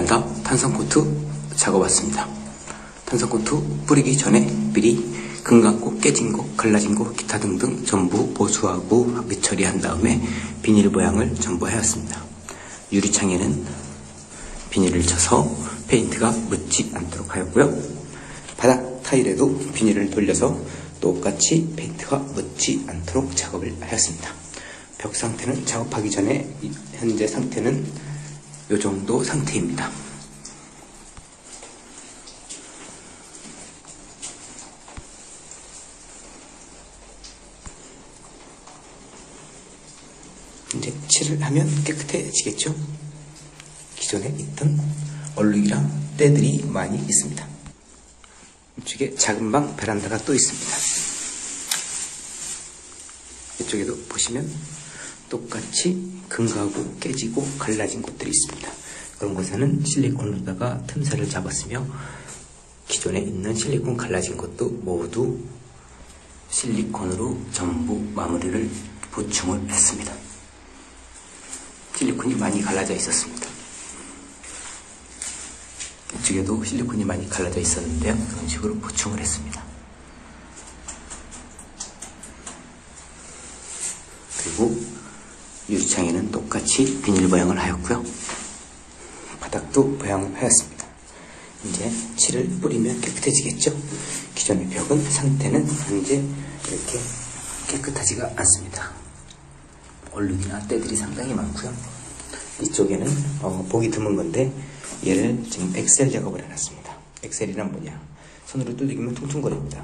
베란다 탄성코트 작업 왔습니다. 탄성코트 뿌리기 전에 미리 금감고, 깨진 거, 갈라진 거, 기타 등등 전부 보수하고 밑처리한 다음에 비닐 보양을 전부 해왔습니다. 유리창에는 비닐을 쳐서 페인트가 묻지 않도록 하였고요. 바닥 타일에도 비닐을 돌려서 똑같이 페인트가 묻지 않도록 작업을 하였습니다. 벽 상태는 작업하기 전에 현재 상태는 이 정도 상태입니다. 이제 칠을 하면 깨끗해지겠죠? 기존에 있던 얼룩이랑 때들이 많이 있습니다. 이쪽에 작은 방 베란다가 또 있습니다. 이쪽에도 보시면 똑같이 금가고 깨지고 갈라진 곳들이 있습니다. 그런 곳에는 실리콘으로다가 틈새를 잡았으며 기존에 있는 실리콘 갈라진 것도 모두 실리콘으로 전부 마무리를 보충을 했습니다. 실리콘이 많이 갈라져 있었습니다. 이쪽에도 실리콘이 많이 갈라져 있었는데요. 그런 식으로 보충을 했습니다. 그리고 유리창에는 똑같이 비닐 보양을 하였고요. 바닥도 보양을 하였습니다. 이제 칠을 뿌리면 깨끗해지겠죠? 기존의 벽은 상태는 현재 이렇게 깨끗하지가 않습니다. 얼룩이나 때들이 상당히 많고요. 이쪽에는 보기 드문 건데 얘를 지금 엑셀 작업을 해놨습니다. 엑셀이란 뭐냐? 손으로 두들기면 퉁퉁거립니다.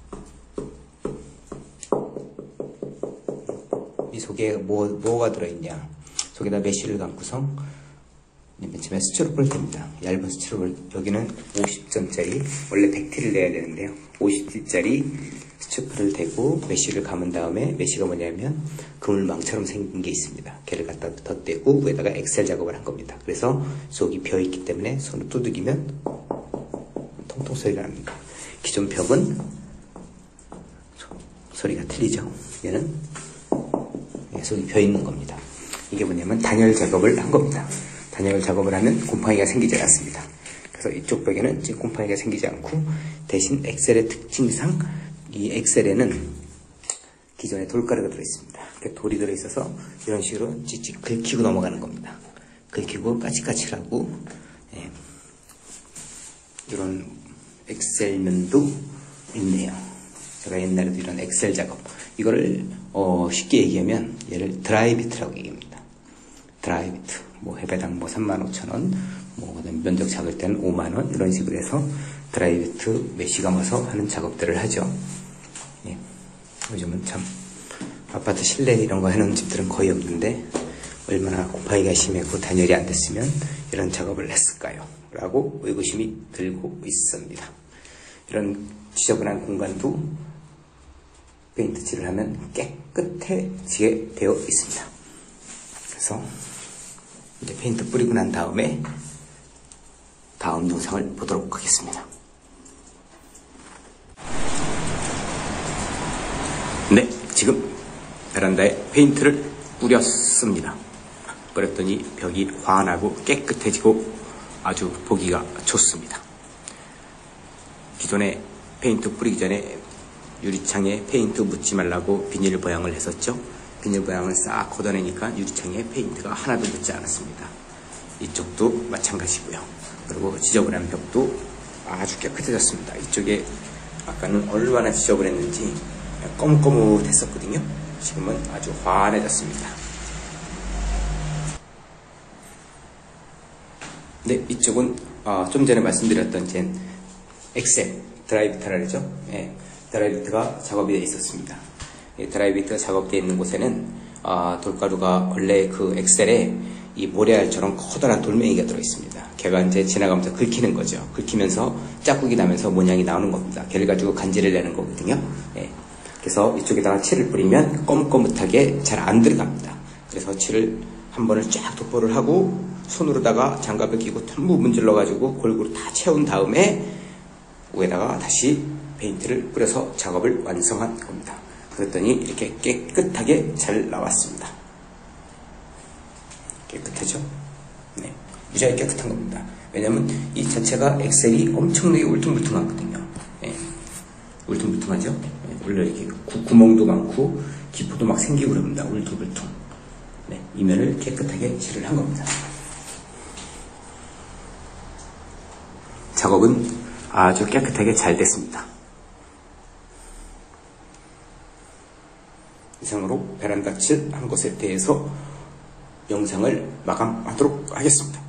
이 속에 뭐가 들어있냐? 속에다 메쉬를 감고서 맨 처음에 스티로폴을 댑니다. 얇은 스티로폴, 여기는 50점짜리, 원래 100T를 내야 되는데요. 50T짜리 스티로폴을 대고 메쉬를 감은 다음에, 메쉬가 뭐냐면 그물망처럼 생긴 게 있습니다. 걔를 갖다 덧대고 위에다가 엑셀 작업을 한 겁니다. 그래서 속이 비어있기 때문에 손을 두들기면 통통 소리가 납니다. 기존 벽은 소리가 틀리죠. 얘는 속이 비어있는 겁니다. 이게 뭐냐면 단열 작업을 한 겁니다. 단열 작업을 하면 곰팡이가 생기지 않습니다. 그래서 이쪽 벽에는 지금 곰팡이가 생기지 않고 대신 엑셀의 특징상 이 엑셀에는 기존에 돌가루가 들어있습니다. 돌이 들어있어서 이런 식으로 찍찍 긁히고 넘어가는 겁니다. 긁히고 까치까치하고 이런 엑셀면도 있네요. 제가 옛날에도 이런 엑셀 작업 이거를 쉽게 얘기하면 얘를 드라이비트라고 얘기합니다. 드라이비트 해배당 35,000원 면적 작을 때는 5만원 이런 식으로 해서 드라이비트 메쉬 감아서 하는 작업들을 하죠. 예. 요즘은 참 아파트 실내 이런 거 해놓은 집들은 거의 없는데 얼마나 곰팡이가 심했고 단열이 안 됐으면 이런 작업을 했을까요? 라고 의구심이 들고 있습니다. 이런 지저분한 공간도 페인트 칠을 하면 깨끗해지게 되어 있습니다. 그래서 이제 페인트 뿌리고 난 다음에 다음 영상을 보도록 하겠습니다. 네, 지금 베란다에 페인트를 뿌렸습니다. 그랬더니 벽이 환하고 깨끗해지고 아주 보기가 좋습니다. 기존에 페인트 뿌리기 전에 유리창에 페인트 묻지 말라고 비닐 보양을 했었죠. 비닐 보양을 싹 걷어내니까 유리창에 페인트가 하나도 묻지 않았습니다. 이쪽도 마찬가지고요. 그리고 지저분한 벽도 아주 깨끗해졌습니다. 이쪽에 아까는 얼마나 지저분했는지 검검했었거든요. 지금은 아주 환해졌습니다. 네, 이쪽은 좀 전에 말씀드렸던 젠 엑셀 드라이비트라 그러죠. 예, 드라이비트가 작업이 되어 있었습니다. 드라이비트가 작업되어 있는 곳에는 돌가루가 원래 그 엑셀에 이 모래알처럼 커다란 돌멩이가 들어있습니다. 걔가 이제 지나가면서 긁히는 거죠. 긁히면서 짝꿍이 나면서 모양이 나오는 겁니다. 걔를 가지고 간지를 내는 거거든요. 예. 그래서 이쪽에다가 칠을 뿌리면 검검하게 잘 안 들어갑니다. 그래서 칠을 한 번을 쫙 도포를 하고 손으로다가 장갑을 끼고 전부 문질러 가지고 골고루 다 채운 다음에 위에다가 다시 페인트를 뿌려서 작업을 완성한 겁니다. 그랬더니 이렇게 깨끗하게 잘 나왔습니다. 깨끗하죠? 네. 무지하게 깨끗한 겁니다. 왜냐면 이 자체가 엑셀이 엄청나게 울퉁불퉁하거든요. 예. 울퉁불퉁하죠? 예. 원래 이렇게 구멍도 많고 기포도 막 생기고 그럽니다. 울퉁불퉁. 네. 이면을 깨끗하게 칠을 한 겁니다. 작업은 아주 깨끗하게 잘 됐습니다. 이상으로 베란다 칠 한 것에 대해서 영상을 마감하도록 하겠습니다.